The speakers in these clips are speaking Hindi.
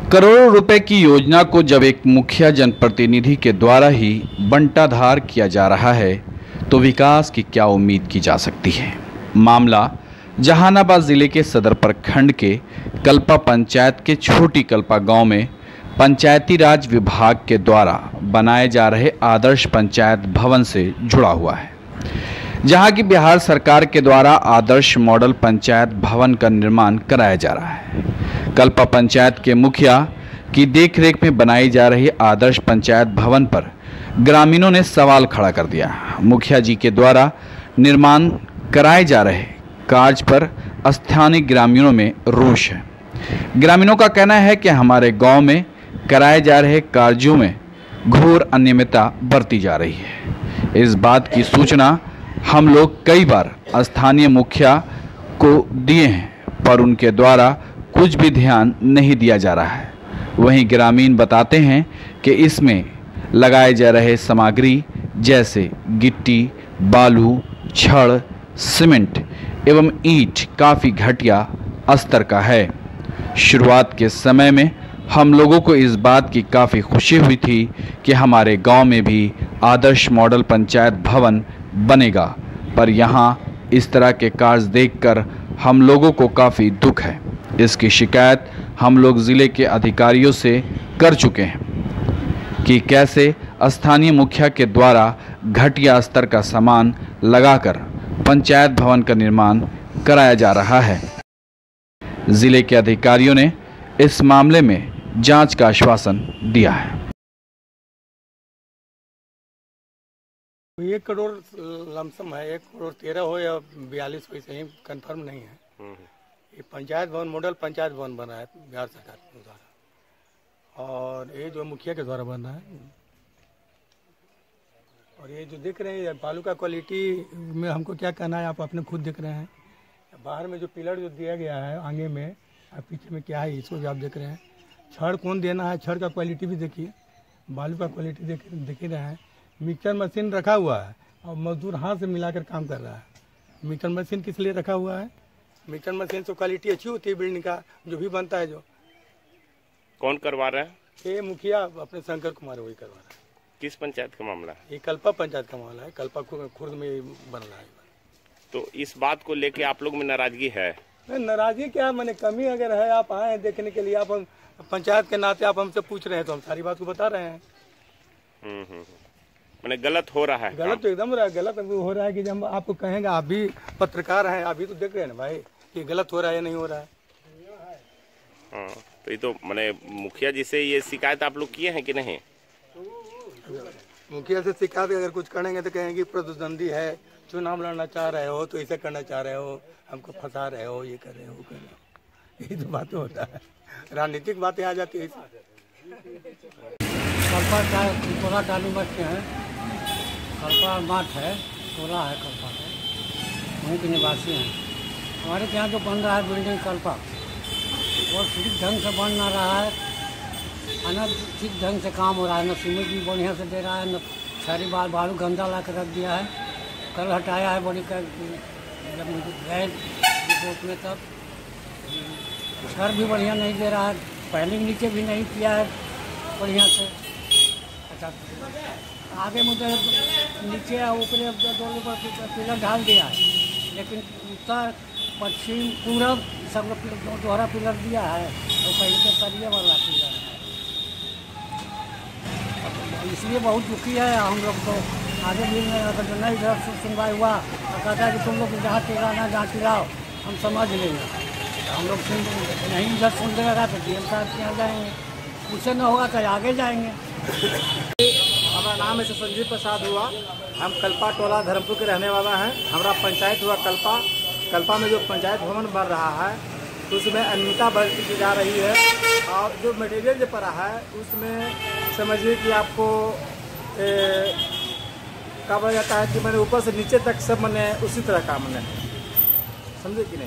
करोड़ों रुपए की योजना को जब एक मुखिया जनप्रतिनिधि के द्वारा ही बंटाधार किया जा रहा है तो विकास की क्या उम्मीद की जा सकती है। मामला जहानाबाद जिले के सदर प्रखंड के कल्पा पंचायत के छोटी कल्पा गांव में पंचायती राज विभाग के द्वारा बनाए जा रहे आदर्श पंचायत भवन से जुड़ा हुआ है, जहां की बिहार सरकार के द्वारा आदर्श मॉडल पंचायत भवन का निर्माण कराया जा रहा है। कल्पा पंचायत के मुखिया की देखरेख में बनाई जा रही आदर्श पंचायत भवन पर ग्रामीणों ने सवाल खड़ा कर दिया। मुखिया जी के द्वारा निर्माण कराए जा रहे कार्य पर स्थानीय ग्रामीणों में रोष है। ग्रामीणों का कहना है कि हमारे गांव में कराए जा रहे कार्यों में घोर अनियमितता बरती जा रही है। इस बात की सूचना हम लोग कई बार स्थानीय मुखिया को दिए हैं, पर उनके द्वारा कुछ भी ध्यान नहीं दिया जा रहा है। वहीं ग्रामीण बताते हैं कि इसमें लगाए जा रहे सामग्री जैसे गिट्टी, बालू, छड़, सीमेंट एवं ईंट काफ़ी घटिया स्तर का है। शुरुआत के समय में हम लोगों को इस बात की काफ़ी खुशी हुई थी कि हमारे गांव में भी आदर्श मॉडल पंचायत भवन बनेगा, पर यहां इस तरह के कार्य देखकर हम लोगों को काफ़ी दुख है। इसकी शिकायत हम लोग ज़िले के अधिकारियों से कर चुके हैं कि कैसे स्थानीय मुखिया के द्वारा घटिया स्तर का सामान लगाकर पंचायत भवन का निर्माण कराया जा रहा है। ज़िले के अधिकारियों ने इस मामले में जांच का आश्वासन दिया है। 1 करोड़ लमसम है, 1 करोड़ 13 हो या 42 हो, सही कंफर्म नहीं है। ये पंचायत भवन मॉडल पंचायत भवन बना है बिहार सरकार के द्वारा, और ये जो मुखिया के द्वारा बना है। और ये जो देख रहे हैं बालू का क्वालिटी में हमको क्या कहना है, आप अपने खुद देख रहे हैं। बाहर में जो पिलर जो दिया गया है आगे में और पीछे में क्या है, इसको भी आप देख रहे हैं। छड़ कौन देना है, छड़ का क्वालिटी भी देखिए, बालू का क्वालिटी देख ही रहे हैं। मिक्सर मशीन रखा हुआ है और मजदूर हाथ से मिलाकर काम कर रहा है। मिक्सर मशीन किस लिए रखा हुआ है? मिक्सर मशीन से क्वालिटी अच्छी होती है बिल्डिंग का जो भी बनता है। जो कौन करवा रहा है? ये मुखिया अपने शंकर कुमार वही करवा रहा है। किस पंचायत का मामला है? ये कल्पा पंचायत का मामला है, कल्पा खुर्द में बन रहा है। तो इस बात को लेके आप लोग में नाराजगी है? नाराजगी क्या, मैंने कमी अगर है, आप आए हैं देखने के लिए, आप पंचायत के नाते आप हमसे पूछ रहे हैं तो हम सारी बात को बता रहे हैं। मैंने गलत हो रहा है? गलत तो एकदम गलत हो रहा है कि जब आपको कहेंगे, आप भी पत्रकार हैं, आप भी तो देख रहे हैं ना भाई कि गलत हो रहा है या नहीं हो रहा है। हाँ, तो ये तो मैंने मुखिया जी से ये शिकायत आप लोग किए हैं कि नहीं? मुखिया से शिकायत अगर कुछ करेंगे तो कहेंगे प्रतिद्वंदी है, चुनाव लड़ना चाह रहे हो तो इसे करना चाह रहे हो, हमको फंसा रहे हो, ये कर रहे हो, वो कर रहे हो। यही तो बातें होता है, राजनीतिक बातें आ जाती है। कल्पा टोला काली मठ के हैं, कल्पा मठ है, टोला है कल्पा का, वहीं के निवासी हैं। हमारे यहाँ जो बन रहा है बिल्डिंग कल्पा, वो ठीक ढंग से बन ना रहा है, न ठीक ढंग से काम हो रहा है, न सीमेंट भी बढ़िया से दे रहा है, न सारी बालू गंदा ला कर रख दिया है। कल हटाया है बड़ी कर, जब गए रिपोर्ट में तब छड़ भी बढ़िया नहीं दे रहा है, पहले नीचे भी नहीं किया है बढ़िया से। अच्छा, आगे मुझे नीचे ऊपर दोनों पर पिलर ढाल दिया है, लेकिन उत्तर पश्चिम पूरब सब दोहरा पिलर दिया है और कहीं से सरिये वाला पिलर है। इसलिए बहुत दुखी है हम लोग तो। आगे भी अगर नहीं इधर सुनवाई हुआ और कहता है कि तुम लोग जहाँ टिलाना जहाँ टिलाओ हम समझ लेंगे, हम लोग नहीं इधर सुन देगा तो डीएम साहब के यहाँ जाएंगे, उससे न होगा तो आगे जाएंगे। हमारा नाम है संजीव प्रसाद हुआ, हम कल्पा टोला धर्मपुर के रहने वाला हैं। हमारा पंचायत हुआ कल्पा में जो पंचायत भवन बन रहा है उसमें अनियमितता बरती जा रही है, और जो मटेरियल जो पड़ा है उसमें समझिए कि आपको क्या बोला जाता है कि मैंने ऊपर से नीचे तक सब मैंने उसी तरह का मैंने, समझे कि नहीं।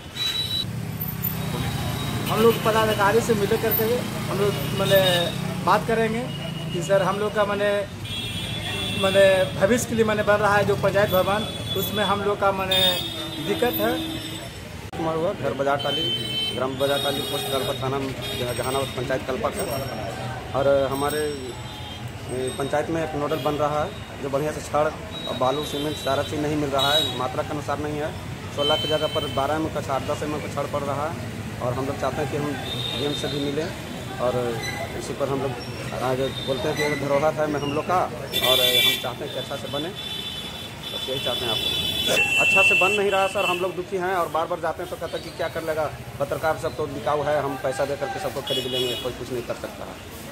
हम लोग पदाधिकारी से मिले करके हम लोग मैंने बात करेंगे कि सर हम लोग का मैंने भविष्य के लिए मैंने बन रहा है जो पंचायत भवन, उसमें हम लोग का मैंने दिक्कत है। कुमार हुआ, घर बाजार टाली, ग्राम बाजार टाली, पोस्ट कल्पा, थाना जहानाबाद, पंचायत कल्पा का। और हमारे पंचायत में एक नोडल बन रहा है जो बढ़िया से छड़ और बालू सीमेंट सारा चीज़ नहीं मिल रहा है, मात्रा के अनुसार नहीं है। 16 की जगह पर 12 mm का छड़, 10 mm का छड़ पड़ रहा है। और हम लोग चाहते हैं कि हम डीएम से भी मिलें और इसी पर हम लोग आगे बोलते हैं कि धरोहर है में हम लोग का, और हम चाहते हैं कि अच्छा से बने, बस यही चाहते हैं। आपको अच्छा से बन नहीं रहा सर, हम लोग दुखी हैं और बार बार जाते हैं तो कहते हैं कि क्या कर लेगा, पत्रकार सब तो बिकाऊ है, हम पैसा दे करके सबको खरीद लेंगे, कोई कुछ नहीं कर सकता है।